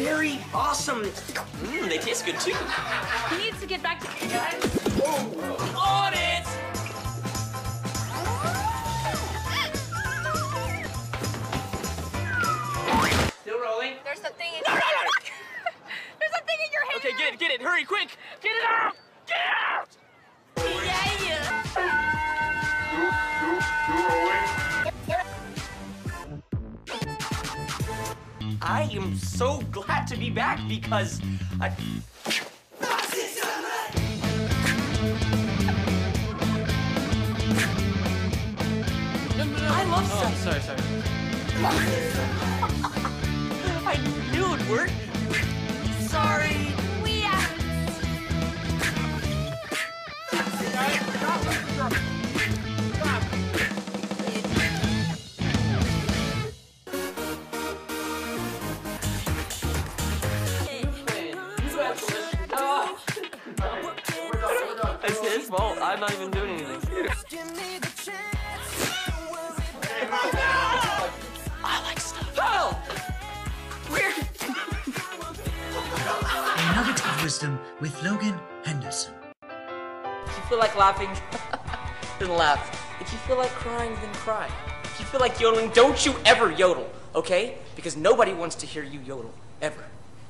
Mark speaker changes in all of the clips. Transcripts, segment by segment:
Speaker 1: very awesome. They taste good too.
Speaker 2: He needs to get back to you guys.
Speaker 1: On it! Still rolling.
Speaker 2: There's something in your head. There's something in your head.
Speaker 1: Okay, get it, hurry, quick! Get it out! Get it out! I am so glad to be back because I love stuff.
Speaker 3: Oh, sorry.
Speaker 1: I knew it'd work. Sorry.
Speaker 2: We
Speaker 1: It's his fault. I'm not even doing anything. I like stuff. Oh! Weird.
Speaker 4: A Nugget of Wisdom with Logan Henderson.
Speaker 1: If you feel like laughing, then laugh. If you feel like crying, then cry. If you feel like yodeling, don't you ever yodel, okay? Because nobody wants to hear you yodel, ever.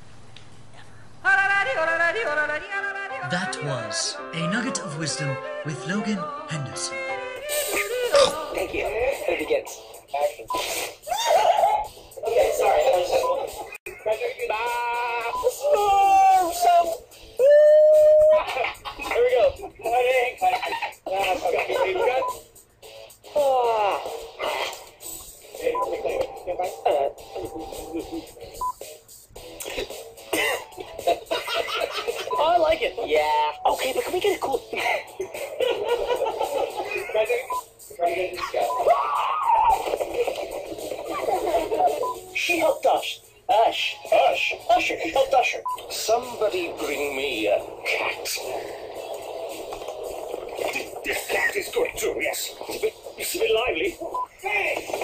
Speaker 4: That was A Nugget of Wisdom with Logan Henderson.
Speaker 1: Thank you. It begins. Action. Okay, sorry. Here we go. Okay, you good? Oh, I like it. Yeah. Okay, but can we get a cool... She helped us. Usher. He helped Usher. Somebody bring me a cat. This cat is good too, yes. It's a bit lively. Hey!